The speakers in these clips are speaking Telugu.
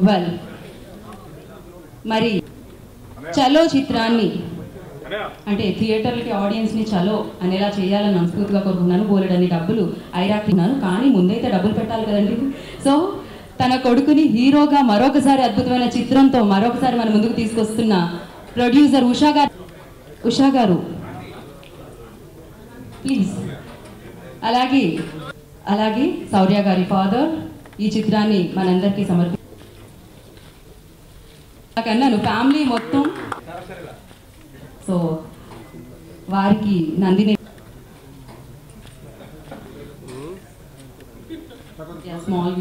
వెల్, మరి చలో చిత్రాన్ని అంటే థియేటర్లకి ఆడియన్స్ని చలో అనేలా చేయాలని మనస్ఫూర్తిగా కోరుకున్నాను. బోలెడన్ని డబ్బులు ఐరాక్తున్నాను, కానీ ముందైతే డబ్బులు పెట్టాలి కదండి. సో తన కొడుకుని హీరోగా మరొకసారి అద్భుతమైన చిత్రంతో మరొకసారి మన ముందుకు తీసుకొస్తున్న ప్రొడ్యూసర్ ఉషా గారు ప్లీజ్. అలాగే శౌర్య గారి ఫాదర్ ఈ చిత్రాన్ని మనందరికీ కన్నాను ఫ్యామిలీ మొత్తం. సో వారికి నందిని స్మాల్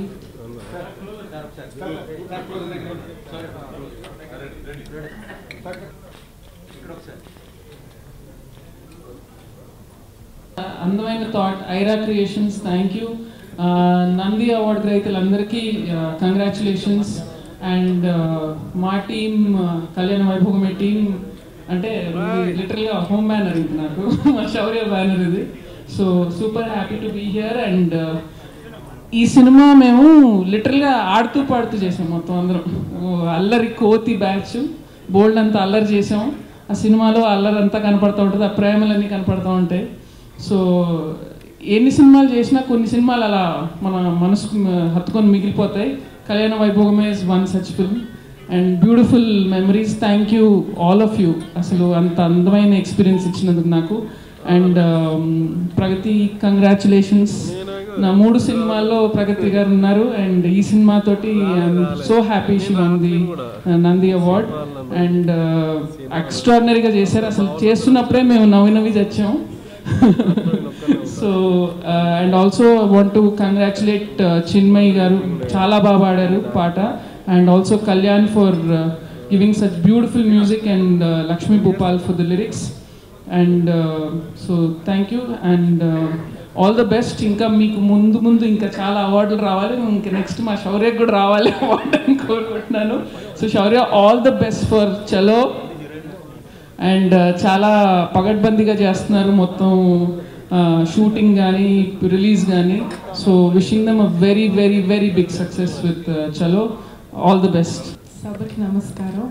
అందమైన thought Aira creations. Thank you. Nandi award గ్రహీతలందరికీ కంగ్రాచులేషన్స్. అండ్ మా టీమ్ కళ్యాణ వైభోగమే టీం అంటే లిటరల్గా హోమ్ బ్యానర్ ఇది నాకు, మా శౌర్య బ్యానర్ ఇది. So super happy to be here. And ఈ సినిమా మేము లిటరల్గా ఆడుతూ పాడుతూ చేసాం మొత్తం అందరం. అల్లరి కోతి బ్యాచ్ బోల్డ్ అంతా అల్లరి చేసాం. ఆ సినిమాలో అల్లరి అంతా కనపడుతూ ఉంటుంది, ఆ ప్రేమలన్నీ కనపడుతూ ఉంటాయి. సో ఎన్ని సినిమాలు చేసినా కొన్ని సినిమాలు అలా మన మనసుకు హత్తుకొని మిగిలిపోతాయి. Kalyana Vaibhogame is one such film and beautiful memories. Thank you all of you, అసలు అంత అందమైన ఎక్స్పీరియన్స్ ఇచ్చినందుకు నాకు. And Pragathi congratulations. నా 3 సినిమాల్లో ప్రగతి గారు ఉన్నారు అండ్ ఈ సినిమాతోటి I'm so happy she won the Nandi award. And ఎక్స్ట్రాడినరీగా చేశారు, అసలు చేస్తున్నప్పుడే మేము నవ్వి చచ్చాము. So and also I want to congratulate Chinmayi garu, చాలా బాగా పాడారు పాట. And also Kalyan for giving such beautiful music and Lakshmi Bhupal for the lyrics. And so thank you and all the best. ఇంకా మీకు ముందు ఇంకా చాలా అవార్డులు రావాలి. ఇంకా నెక్స్ట్ మా శౌర్యకు కూడా రావాలి అవార్డు అని కోరుకుంటున్నాను. So Shaurya, all the best for Chalo. And చాలా పగడ్బందీగా చేస్తున్నారు మొత్తం షూటింగ్ కానీ రిలీజ్ కానీ. So wishing them a very very very big success with Chalo. All the best. సభకి నమస్కారం.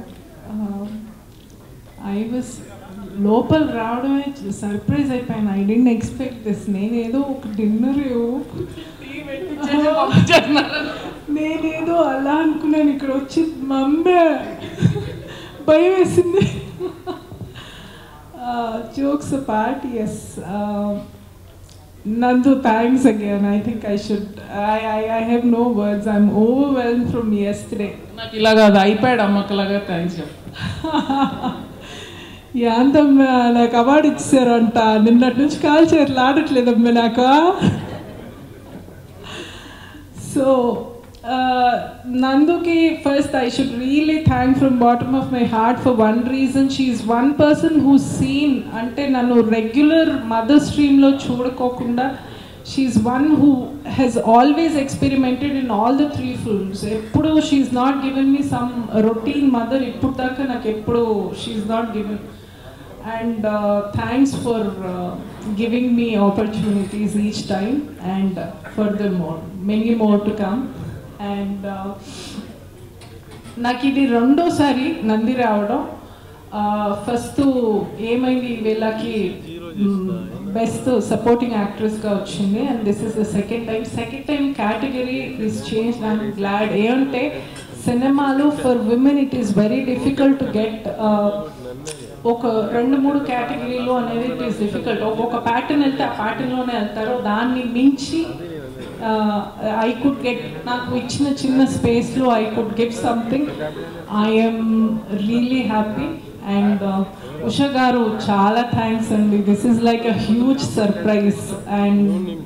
ఐ వాజ్ లోపల రావడమే సర్ప్రైజ్ అయిపోయాను. I didn't expect this. నేనేదో ఒక డిన్నర్ నేనేదో అలా అనుకున్నాను, ఇక్కడ వచ్చి మమ్మీ భయం వేసింది. Jokes apart, yes. Nandu, thanks again. I think I should. I have no words. I'm overwhelmed from yesterday. నాకు ఇలాగా iPad అమ్మకలాగా థ్యాంక్స్. యాంతమ్మ నాకు అవార్డు ఇచ్చారంట. నిన్నటి నుంచి కాల్ చేయట్లు ఆడట్లేదమ్మా నాకు. So Nanduki, first I should really thank from bottom of my heart for one reason. She is one person who's seen ante nanu regular mother stream lo chudakokunda. She is one who has always experimented in all the 3 films. Eppudu she is not given me some routine mother. Ippudu daka nak eppudu she is not given. And thanks for giving me opportunities each time, and furthermore many more to come. And నాకు ఇది రెండోసారి నంది రావడం. ఫస్ట్ ఏమైంది, వీళ్ళకి బెస్ట్ సపోర్టింగ్ యాక్ట్రెస్గా వచ్చింది. And this is the second time category is change. I'm glad. ఏమంటే సినిమాలో for women it is very difficult to get ఒక 2-3 కేటగిరీలో అనేది ఇట్ ఈస్ డిఫికల్ట్. ఒక్కొక్క ప్యాటర్న్ వెళ్తే ఆ ప్యాటర్న్లోనే వెళ్తారు. దాన్ని మించి I could get, నాకు ఇచ్చిన చిన్న స్పేస్లో I could give something. I am really happy. And Usha garu, చాలా థ్యాంక్స్ అండి. This is like a huge surprise. And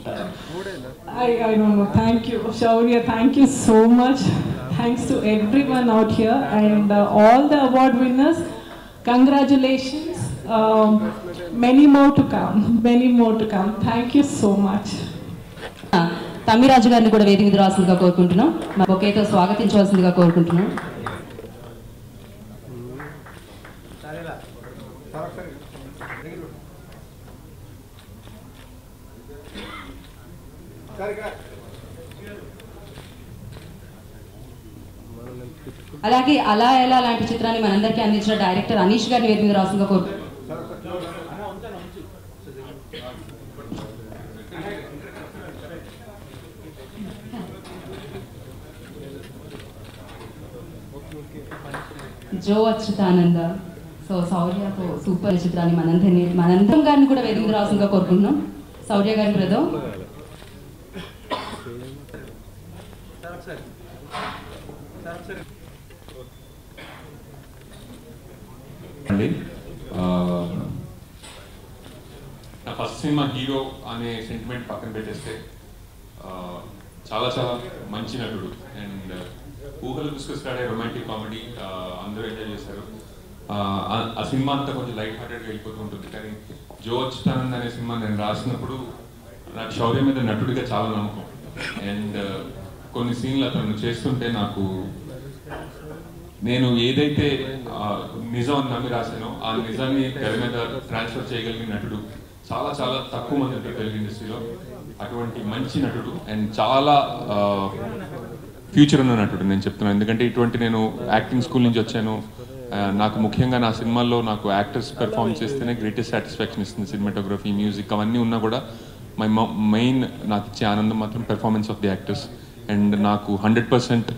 I don't know, thank you Shaurya, thank you so much. Thanks to everyone out here and all the award winners. Congratulations. Many more to come. Thank you so much. Thammiraju గారిని కూడా వేదిక మీద రావాల్సిందిగా కోరుకుంటున్నాం. మాకు ఒకేతో స్వాగతించవలసిందిగా కోరుకుంటున్నాం. అలాగే అలా ఎలా లాంటి చిత్రాన్ని మనందరికీ అందించిన డైరెక్టర్ అనీష్ గారిని వేదిక మీద రాసుగా కోరు. జో అచ్యుతానంద. సో శౌర్యతో సూపర్ చిత్రాన్ని మనందరం గారిని కూడా వేదిక మీద రాసుగా కోరుకుంటున్నాం. శౌర్య గారి బ్రదర్. నా ఫస్ట్ సినిమా హీరో అనే సెంటిమెంట్ పక్కన పెట్టేస్తే చాలా చాలా మంచి నటుడు అండ్ ఊహలు తీసుకొస్తాడే రొమాంటిక్ కామెడీ అందరూ ఎంజాయ్ చేశారు. ఆ సినిమా అంతా కొంచెం లైట్ హార్టెడ్గా వెళ్ళిపోతూ ఉంటుంది. కానీ జో అచ్యుతానంద్ అనే సినిమా నేను రాసినప్పుడు నాకు శౌర్య మీద నటుడిగా చాలా నమ్మకం అండ్ కొన్ని సీన్లు అతను చేస్తుంటే నాకు నేను ఏదైతే నిజం అని నమ్మి రాశానో ఆ నిజాన్ని తెర మీద ట్రాన్స్ఫర్ చేయగలిగిన నటుడు చాలా చాలా తక్కువ మంది ఉంటారు తెలుగు ఇండస్ట్రీలో. అటువంటి మంచి నటుడు అండ్ చాలా ఫ్యూచర్ ఉన్న నటుడు నేను చెప్తున్నాను. ఎందుకంటే ఇటువంటి నేను యాక్టింగ్ స్కూల్ నుంచి వచ్చాను. నాకు ముఖ్యంగా నా సినిమాల్లో నాకు యాక్టర్స్ పెర్ఫార్మ్ చేస్తేనే గ్రేటెస్ట్ సాటిస్ఫాక్షన్ ఇస్తుంది. సినిమాటోగ్రఫీ, మ్యూజిక్ అవన్నీ ఉన్నా కూడా మెయిన్ నాకు ఇచ్చే ఆనందం మాత్రం performance of the actors. And నాకు 100%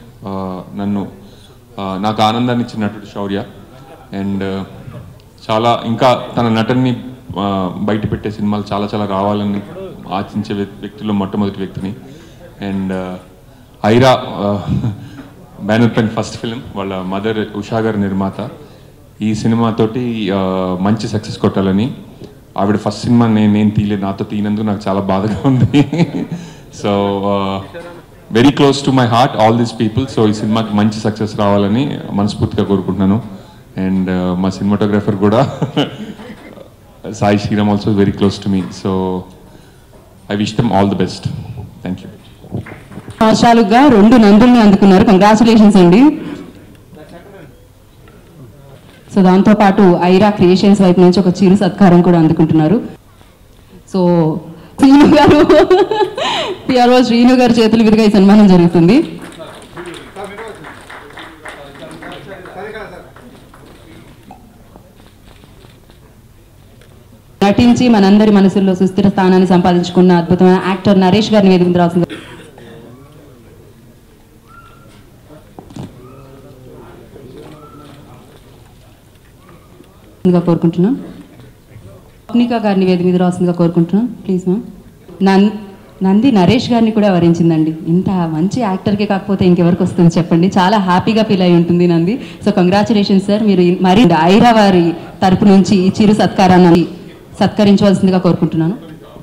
నాకు ఆనందాన్ని ఇచ్చిన నటుడు శౌర్య. అండ్ చాలా ఇంకా తన నటన్ని బయట పెట్టే సినిమాలు చాలా చాలా రావాలని ఆశించే వ్యక్తుల్లో మొట్టమొదటి వ్యక్తిని. అండ్ ఐరా బ్యానర్ పెన్ ఫస్ట్ ఫిలిం, వాళ్ళ మదర్ ఉషా గారి నిర్మాత. ఈ సినిమాతోటి మంచి సక్సెస్ కొట్టాలని. ఆవిడ ఫస్ట్ సినిమా నేను తీయలేదు, నాతో తీయనందుకు నాకు చాలా బాధగా ఉంది. So very close to my heart all these people. So ఈ సినిమాకి మంచి సక్సెస్ రావాలని మనస్ఫూర్తిగా కోరుకుంటున్నాను. అండ్ మా సినిమాటోగ్రఫర్ కూడా Sai Sriram also very close to me. So I wish them all the best. Thank you. సంవత్సరాలుగా 2 నందుల్ని అందుకున్నారు. కంగ్రాచులేషన్స్ అండి. సో దాంతోపాటు ఐరా క్రియేషన్స్ వైపు నుంచి ఒక చిరు సత్కారం కూడా అందుకుంటున్నారు. సో శ్రీను గారు పిఆర్ఓ శ్రీను గారి చేతుల మీదుగా ఈ సన్మానం జరుగుతుంది. నటించి మనందరి మనసుల్లో సుస్థిర స్థానాన్ని సంపాదించుకున్న అద్భుతమైన యాక్టర్ నరేష్ గారిని వేదిక మీద రాసింది కోరుకుంటున్నాం. స్వప్నిక గారిని వేదిక మీద రాసిందిగా కోరుకుంటున్నాం. Please ma'am. నంది నరేష్ గారిని కూడా వరించిందండి. ఇంత మంచి యాక్టర్కి కాకపోతే ఇంకెవరికి వస్తుంది చెప్పండి. చాలా హ్యాపీగా ఫీల్ అయి ఉంటుంది నంది. So congratulations sir. మీరు మరి ఐరా వారి తరపు నుంచి ఈ చిరు సత్కారాన్ని సత్కరించవలసిందిగా కోరుకుంటున్నాను.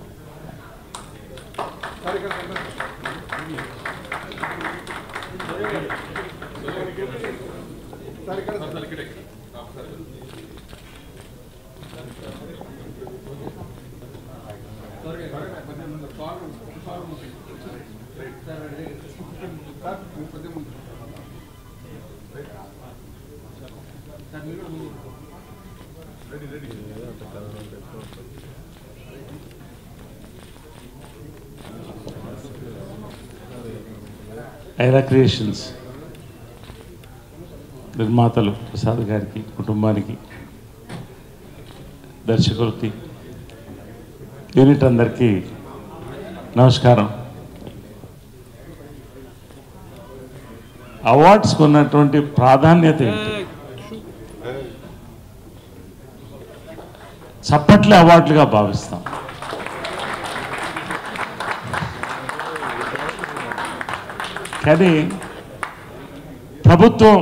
ఐరా క్రియేషన్స్ నిర్మాతలు ప్రసాద్ గారికి, కుటుంబానికి, దర్శకులకి, యూనిట్ అందరికీ నమస్కారం. అవార్డ్స్కి ఉన్నటువంటి ప్రాధాన్యత ఏంటి? చప్పట్లే అవార్డులుగా భావిస్తాం. కానీ ప్రభుత్వం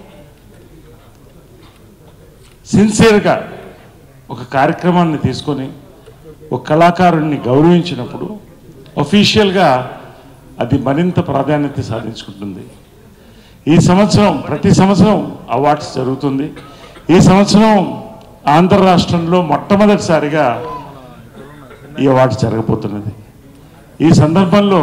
సిన్సియర్గా ఒక కార్యక్రమాన్ని తీసుకొని ఒక కళాకారుణ్ణి గౌరవించినప్పుడు అఫీషియల్గా అది మరింత ప్రాధాన్యత సాధించుకుంటుంది. ఈ సంవత్సరం ప్రతి సంవత్సరం అవార్డ్స్ జరుగుతుంది. ఈ సంవత్సరం ఆంధ్ర రాష్ట్రంలో మొట్టమొదటిసారిగా ఈ అవార్డ్స్ జరగబోతున్నది. ఈ సందర్భంలో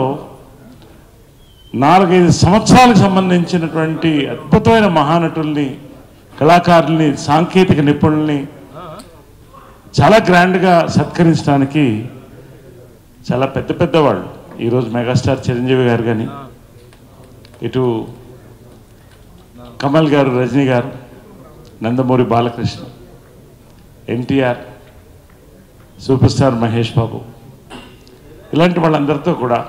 4-5 సంవత్సరాలకు సంబంధించినటువంటి అద్భుతమైన మహానటుల్ని, కళాకారుల్ని, సాంకేతిక నిపుణుల్ని చాలా గ్రాండ్గా సత్కరించడానికి చాలా పెద్ద పెద్దవాళ్ళు, ఈరోజు మెగాస్టార్ చిరంజీవి గారు కానీ, ఇటు కమల్ గారు, రజనీ గారు, నందమూరి బాలకృష్ణ, ఎన్టీఆర్, సూపర్ స్టార్ మహేష్ బాబు, ఇలాంటి వాళ్ళందరితో కూడా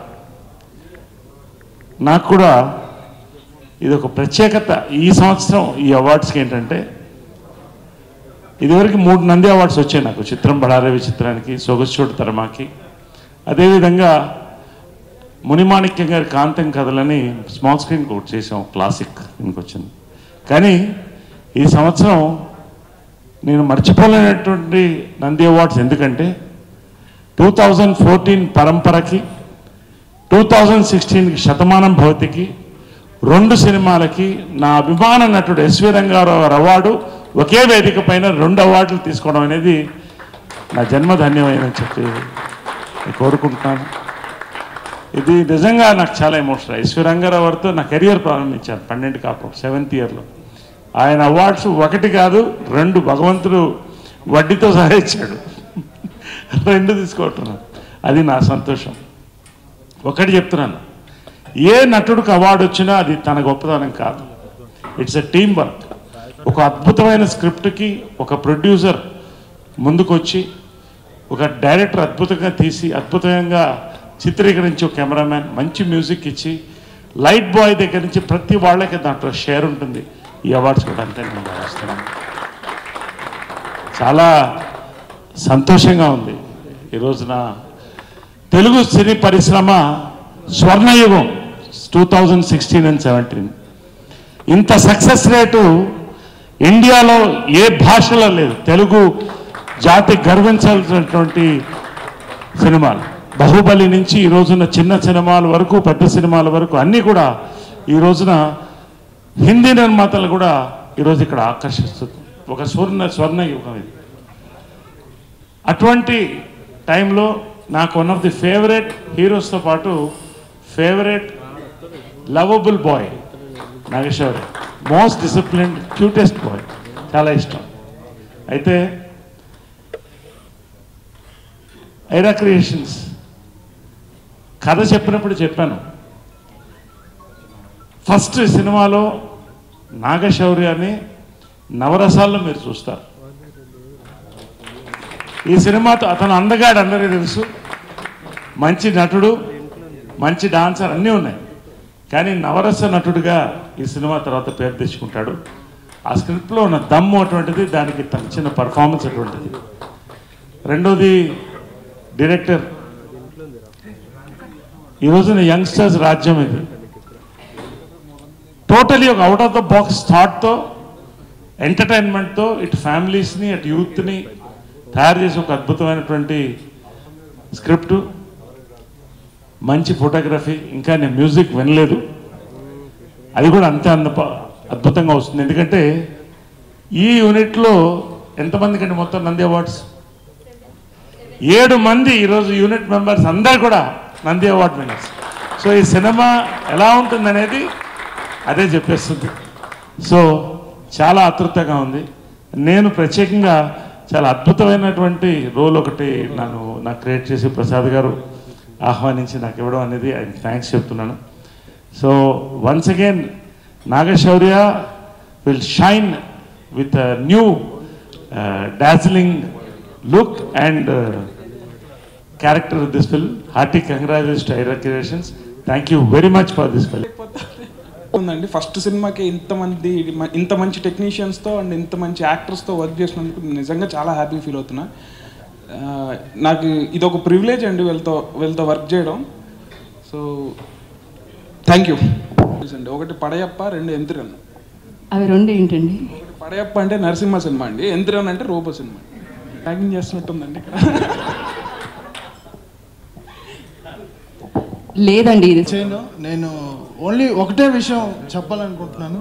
నాకు కూడా ఇది ఒక ప్రత్యేకత. ఈ సంవత్సరం ఈ అవార్డ్స్కి ఏంటంటే, ఇదివరకు 3 నంది అవార్డ్స్ వచ్చాయి నాకు, చిత్రం బడారవి చిత్రానికి, సొగసుచోటు తరమాకి, అదేవిధంగా మునిమాణిక్యం గారి కాంతం కథలని స్మాల్ స్క్రీన్కి ఒకటి చేసాం, క్లాసిక్ ఇంకొచ్చింది. కానీ ఈ సంవత్సరం నేను మర్చిపోలేనటువంటి నంది అవార్డ్స్ ఎందుకంటే 2014 పరంపరకి, 2016కి శతమానం భవతికి, 2 సినిమాలకి నా అభిమాన నటుడు ఎస్వి రంగారావు గారు అవార్డు ఒకే వేదిక పైన 2 అవార్డులు తీసుకోవడం అనేది నా జన్మధన్యమైనని చెప్పి కోరుకుంటున్నాను. ఇది నిజంగా నాకు చాలా ఎమోషనల్. ఎస్వి రంగారావు గారితో నా కెరియర్ ప్రారంభించాను 12 కాపు 7th ఇయర్లో. ఆయన అవార్డ్స్ 1 కాదు 2 భగవంతుడు వడ్డీతో సహా ఇచ్చాడు. 2 తీసుకుంటున్నాను, అది నా సంతోషం. ఒకటి చెప్తున్నాను, ఏ నటుడికి అవార్డు వచ్చినా అది తన గొప్పతనం కాదు, ఇట్స్ ఎ టీమ్ వర్క్. ఒక అద్భుతమైన స్క్రిప్ట్కి ఒక ప్రొడ్యూసర్ ముందుకొచ్చి, ఒక డైరెక్టర్ అద్భుతంగా తీసి, అద్భుతంగా చిత్రీకరించి, ఒక కెమెరామ్యాన్ మంచి మ్యూజిక్ ఇచ్చి, లైట్ బాయ్ దగ్గర నుంచి ప్రతి వాళ్ళకి దాంట్లో షేర్ ఉంటుంది. ఈ అవార్డ్స్ కూడా అంతే నేను భావిస్తున్నాను. చాలా సంతోషంగా ఉంది. ఈ రోజున తెలుగు సినీ పరిశ్రమ స్వర్ణయుగం 2016 and 17. ఇంత సక్సెస్ రేటు ఇండియాలో ఏ భాషలో లేదు. తెలుగు జాతి గర్వించాల్సినటువంటి సినిమాలు, బాహుబలి నుంచి ఈ రోజున చిన్న సినిమాల వరకు, పెద్ద సినిమాల వరకు అన్నీ కూడా ఈ రోజున హిందీ నిర్మాతలు కూడా ఈరోజు ఇక్కడ ఆకర్షిస్తుంది. ఒక స్వర్ణయుగం ఇది. అటువంటి టైంలో నాకు వన్ ఆఫ్ ది ఫేవరెట్ హీరోస్తో పాటు favourite lovable boy Nageswar, most disciplined cutest boy, చాలా ఇష్టం. అయితే ఐరా క్రియేషన్స్ కథ చెప్పినప్పుడు చెప్పాను, ఫస్ట్ సినిమాలో నాగశౌర్యాన్ని నవరసాల్లో మీరు చూస్తారు. ఈ సినిమాతో అతను అందగాడు, అందరికీ తెలుసు, మంచి నటుడు, మంచి డాన్సర్ అన్నీ ఉన్నాయి. కానీ నవరస నటుడిగా ఈ సినిమా తర్వాత పేరు తెచ్చుకుంటాడు. ఆ స్క్రిప్ట్లో ఉన్న దమ్ము అటువంటిది, దానికి తగ్గిన పర్ఫార్మెన్స్ అటువంటిది. రెండోది డైరెక్టర్. ఈ రోజున యంగ్స్టర్స్ రాజ్యం ఇది. టోటలీ ఒక అవుట్ ఆఫ్ ద బాక్స్ థాట్తో, ఎంటర్టైన్మెంట్తో ఇటు ఫ్యామిలీస్ని అటు యూత్ని తయారు చేసి ఒక అద్భుతమైనటువంటి స్క్రిప్టు, మంచి ఫోటోగ్రఫీ. ఇంకా నేను మ్యూజిక్ వినలేదు, అది కూడా అంతే అద్భుతంగా వస్తుంది. ఎందుకంటే ఈ యూనిట్లో ఎంతమంది కంటే మొత్తం నంది అవార్డ్స్ 7 మంది ఈరోజు యూనిట్ మెంబర్స్ అందరు కూడా నంది అవార్డ్ విన్నర్స్. సో ఈ సినిమా ఎలా ఉంటుందనేది అదే చెప్పేస్తుంది. సో చాలా ఆతృతగా ఉంది. నేను ప్రత్యేకంగా చాలా అద్భుతమైనటువంటి రోల్ ఒకటి నాకు క్రియేట్ చేసి ప్రసాద్ గారు ఆహ్వానించి నాకు ఇవ్వడం అనేది ఆయన థ్యాంక్స్ చెప్తున్నాను. So once again Nagashaurya will shine with a new dazzling look and character of this film. Hearty congratulations to Aira Creations. Thank you very much for this film. ఉందండి, ఫస్ట్ సినిమాకి ఇంత మంచి టెక్నీషియన్స్తో అండ్ ఇంత మంచి యాక్టర్స్తో వర్క్ చేసినందుకు నిజంగా చాలా హ్యాపీ ఫీల్ అవుతున్నా. నాకు ఇది ఒక ప్రివిలేజ్ అండి వీళ్ళతో వర్క్ చేయడం. సో థ్యాంక్ యూ అండి. ఒకటి పడయప్ప, 2 ఎంతిరన్. అవి 2 ఏంటండి? ఒకటి పడయప్ప అంటే నరసింహ సినిమా అండి, ఎంతిరన్ అంటే రూప సినిమా. ట్యాగింగ్ చేస్తున్నట్టుందండి ఇక్కడ. లేదండి, ఇది నేను ఓన్లీ ఒకటే విషయం చెప్పాలనుకుంటున్నాను.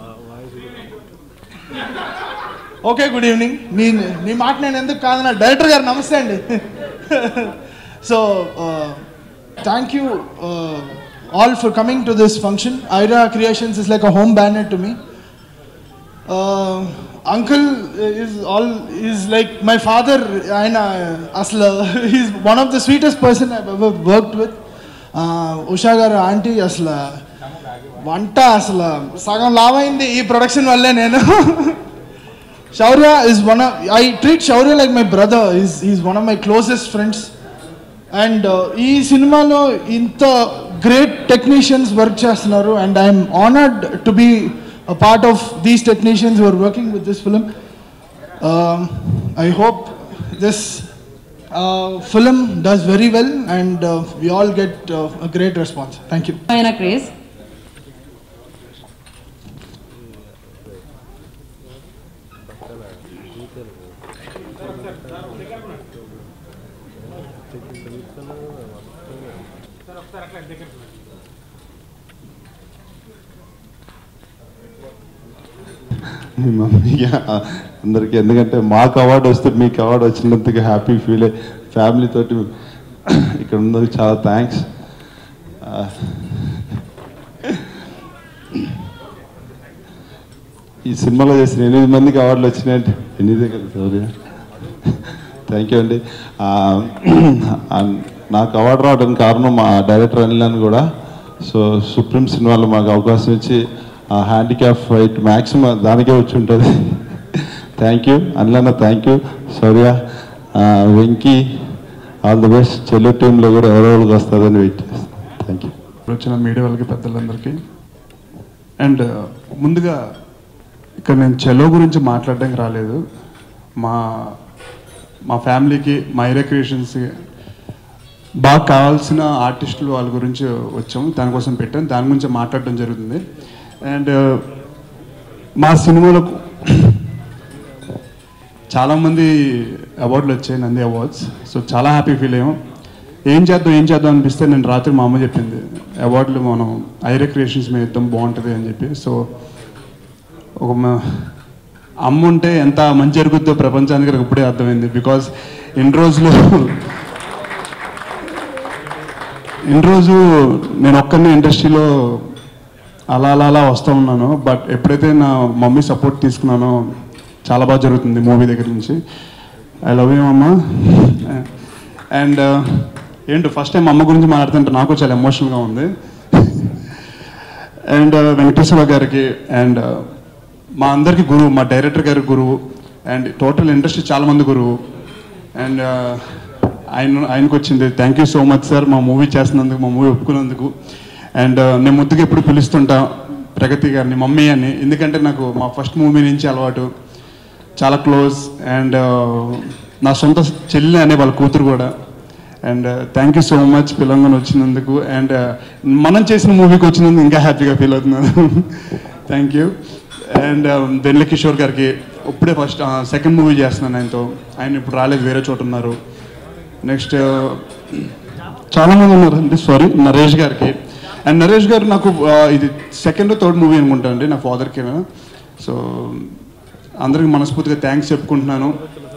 Okay, good evening. మీ మాట నేను ఎందుకు కాదన్నా, డైరెక్టర్ గారు నమస్తే అండి. So thank you all for coming to this function. Aira creations is like a home banner to me. Uncle is like my father. ఆయన అసలు he's one of the sweetest person I've ever worked with. Usha గారు ఆంటీ అసలు వంట అసలు సగం లాభమైంది ఈ ప్రొడక్షన్ వల్లే నేను. Shaurya is I treat Shaurya like my brother. He's one of my closest friends. And ఈ సినిమాలో ఇంత great technicians work చేస్తున్నారు, and I'm honored to be a part of these technicians who are working with this film. I hope this film does very well, and we all get a great response. Thank you. Craze. మీ మమ్మీకి అందరికీ, ఎందుకంటే మాకు అవార్డు వస్తే మీకు అవార్డు వచ్చినందుకు హ్యాపీ ఫీల్ అయ్యి ఫ్యామిలీ తోటి ఇక్కడ ఉన్నందుకు చాలా థ్యాంక్స్. ఈ సినిమాలో చేసిన 8 మందికి అవార్డులు వచ్చినాయంటే 8 కదా సౌర్య, థ్యాంక్ యూ అండి. నాకు అవార్డు రావడానికి కారణం మా డైరెక్టర్ అనిల్ కూడా. సో సుప్రీం సినిమాలో మాకు అవకాశం ఇచ్చి హ్యాండిక్యాప్ ఫైట్ మ్యాక్సిమం దానికే వచ్చి ఉంటుంది. Thank you Anil, thank you Shaurya, Venky, all the best. చెల్లు టీంలో కూడా ఎవరెవరికి వస్తుందని వెయిట్ చేస్తాను. Thank you. వచ్చిన మీడియా వాళ్ళకి, పెద్దలందరికీ. అండ్ ముందుగా ఇక్కడ నేను చెలో గురించి మాట్లాడడానికి రాలేదు. మా ఫ్యామిలీకి, మా ఐరా క్రియేషన్స్కి బాగా కావాల్సిన ఆర్టిస్టులు వాళ్ళ గురించి వచ్చాము, దానికోసం పెట్టాను, దాని గురించి మాట్లాడడం జరుగుతుంది. అండ్ మా సినిమాలకు చాలామంది అవార్డులు వచ్చాయి, నంది అవార్డ్స్. సో చాలా హ్యాపీ ఫీల్ అయ్యాం. ఏం చేద్దాం అనిపిస్తే నేను రాత్రి మా అమ్మ చెప్పింది, అవార్డులు మనం ఐరా క్రియేషన్స్ మీద ఇద్దాం బాగుంటుంది అని చెప్పి. సో ఒక అమ్మ ఉంటే ఎంత మంచి జరుగుద్దో ప్రపంచానికి నాకు ఇప్పుడే అర్థమైంది. బికాజ్ ఇన్ని రోజు నేను ఒక్కరిని ఇండస్ట్రీలో అలా వస్తూ ఉన్నాను. బట్ ఎప్పుడైతే నా మమ్మీ సపోర్ట్ తీసుకున్నానో చాలా బాగా జరుగుతుంది మూవీ దగ్గర నుంచి. ఐ లవ్ యూ అమ్మ. అండ్ ఏంటో ఫస్ట్ టైం అమ్మ గురించి మాట్లాడుతుంటే నాకు చాలా ఎమోషనల్గా ఉంది. అండ్ వెంకటేశ్వర గారికి, అండ్ మా అందరికీ గురువు, మా డైరెక్టర్ గారికి గురువు, అండ్ టోటల్ ఇండస్ట్రీ చాలామంది గురువు. అండ్ ఆయనకు వచ్చింది thank you so much sir, మా మూవీ చేస్తున్నందుకు, మా మూవీ ఒప్పుకున్నందుకు. అండ్ నేను ముద్దుగా ఎప్పుడు పిలుస్తుంటా ప్రగతి గారిని మమ్మీ అని, ఎందుకంటే నాకు మా ఫస్ట్ మూవీ నుంచి అలవాటు, చాలా క్లోజ్. అండ్ నా సొంత చెల్లి అనే వాళ్ళ కూతురు కూడా. And thank you so much పిలంగా వచ్చినందుకు. అండ్ మనం చేసిన మూవీకి వచ్చినందుకు ఇంకా హ్యాపీగా ఫీల్ అవుతున్నాను. Thank you. And Vennela Kishore గారికి ఇప్పుడే సెకండ్ మూవీ చేస్తున్నాను ఆయనతో. ఆయన ఇప్పుడు రాలేదు, వేరే చోట ఉన్నారు. నెక్స్ట్ చాలామంది ఉన్నారండి, సారీ, నరేష్ గారికి. అండ్ నరేష్ గారు నాకు ఇది సెకండ్ థర్డ్ మూవీ అనుకుంటా అండి నా ఫాదర్కి. సో అందరికి మనస్ఫూర్తిగా థ్యాంక్స్ చెప్పుకుంటున్నాను.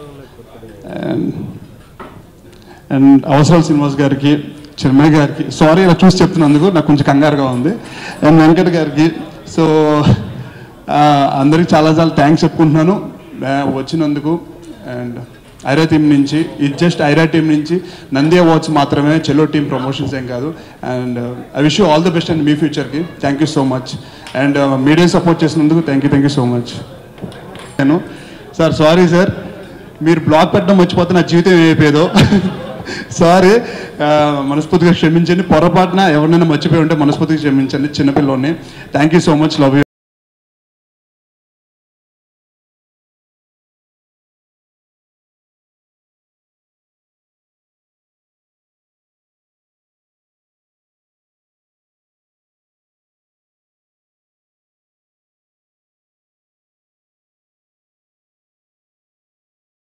అండ్ అవసరాల శ్రీనివాస్ గారికి, చిన్మయ్య గారికి, సారీ ఇలా చూసి చెప్తున్నందుకు నాకు కొంచెం కంగారుగా ఉంది. అండ్ వెంకట్ గారికి. సో అందరికి చాలా థ్యాంక్స్ చెప్పుకుంటున్నాను వచ్చినందుకు. అండ్ ఐరా టీం నుంచి, ఇది జస్ట్ ఐరా టీం నుంచి నంది అవార్డ్స్ మాత్రమే, చెల్లో టీం ప్రమోషన్స్ ఏం కాదు. And I wish you all the best and మీ ఫ్యూచర్కి. Thank you so much. And media support చేసినందుకు థ్యాంక్ యూ సో మచ్. నేను సార్ సారీ సార్, మీరు బ్లాగ్ పెట్టడం మర్చిపోతే నా జీవితం ఏమైపోయేదో. సారీ, మనస్ఫూర్తిగా క్షమించండి. పొరపాటున ఎవరినైనా మర్చిపోయి ఉంటే మనస్ఫూర్తిగా క్షమించండి, చిన్నపిల్లోని. Thank you so much, love you.